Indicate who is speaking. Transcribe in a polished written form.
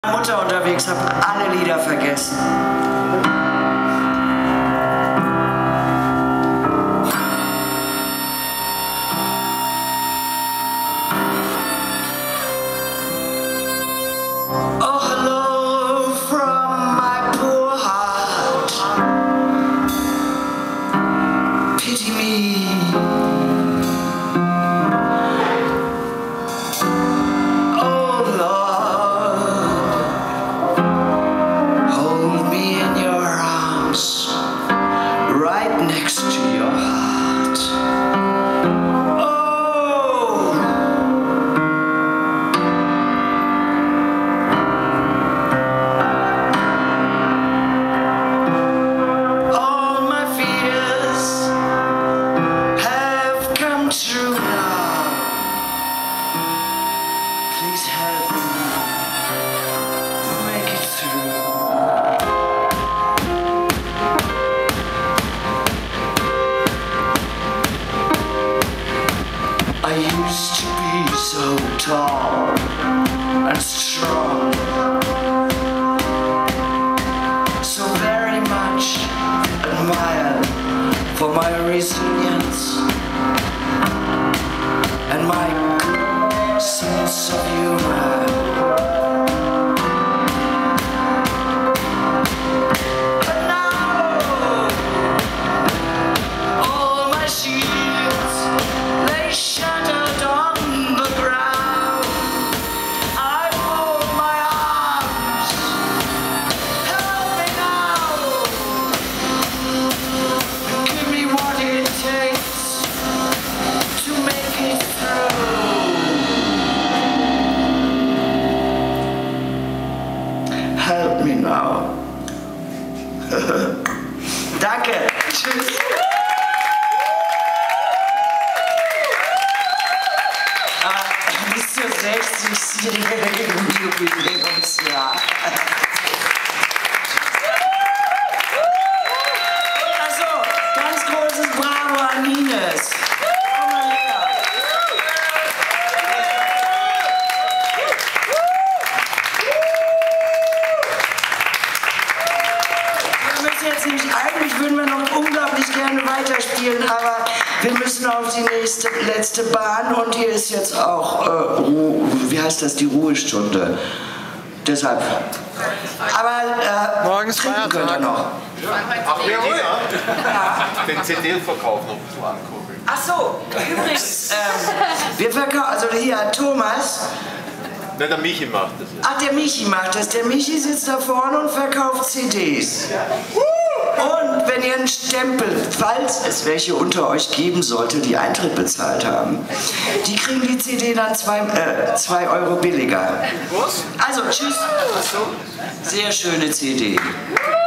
Speaker 1: Mutter unterwegs, habe alle Lieder vergessen. Oh, hello from my poor heart. Pity me. Next to your heart. Oh, all my fears have come true now. Please help me make it through. I used to be so tall and strong, so very much admired for my resilience and my good sense of humor. But now, all my shields, they shattered on the ground. I fold my arms, help me now. Give me what it takes to make it through. Help me now. Danke. Tschüss. Bis zur 60-jährigen Jubiläumsjahr. Also, ganz großes Bravo an Ines. Komm mal her. Wir müssen jetzt nämlich, eigentlich würden wir noch unglaublich gerne weiterspielen, aber wir müssen auf die letzte Bahn und hier ist jetzt auch, wie heißt das, die Ruhestunde. Deshalb. Aber
Speaker 2: morgens
Speaker 1: trinken könnt ihr noch.
Speaker 2: Ach, Bettina?
Speaker 1: Ja.
Speaker 2: Den CD-Verkauf noch so angucken.
Speaker 1: Ach so, übrigens, wir verkaufen, also hier, Thomas.
Speaker 2: Nein, der Michi macht das.
Speaker 1: Ach, der Michi macht das. Der Michi sitzt da vorne und verkauft CDs. Und wenn ihr einen Stempel, falls es welche unter euch geben sollte, die Eintritt bezahlt haben, die kriegen die CD dann 2 Euro billiger.
Speaker 2: Was?
Speaker 1: Also, tschüss. Sehr schöne CD.